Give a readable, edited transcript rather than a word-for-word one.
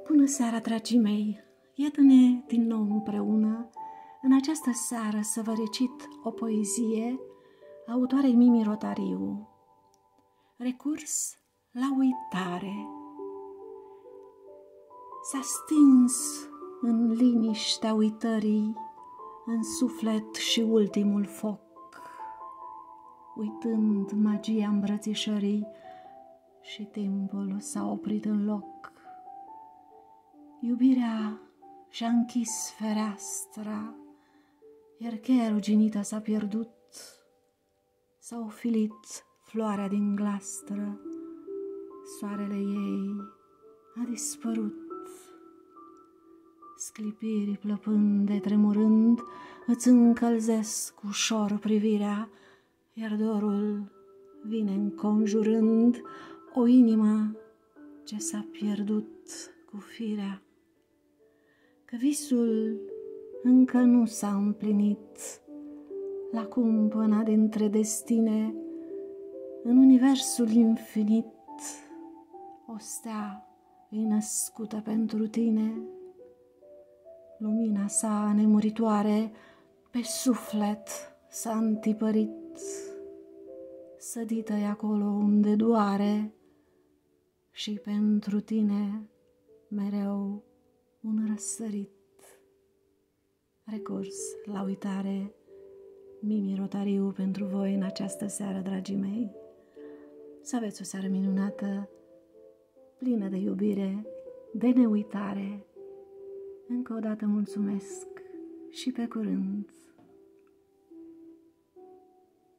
Bună seara, dragii mei! Iată-ne din nou împreună în această seară să vă recit o poezie a autoarei Mimi Rotariu, Recurs la uitare. S-a stins în liniștea uitării în suflet și ultimul foc, uitând magia îmbrățișării, și timpul s-a oprit în loc. Iubirea și-a închis fereastra, iar cheia ruginită s-a pierdut. S-a ofilit floarea din glastră, soarele ei a dispărut. Sclipirii plăpânde, tremurând, îți încălzesc ușor privirea, iar dorul vine înconjurând o inimă ce s-a pierdut cu firea. Că visul încă nu s-a împlinit la cumpăna dintre destine, în universul infinit o stea e născută pentru tine. Lumina sa nemuritoare pe suflet s-a întipărit, sădită-i acolo unde doare, și pentru tine mereu un răsărit. Recurs la uitare, Mimi Rotariu pentru voi în această seară, dragii mei. Să aveți o seară minunată, plină de iubire, de neuitare. Încă o dată mulțumesc și pe curând!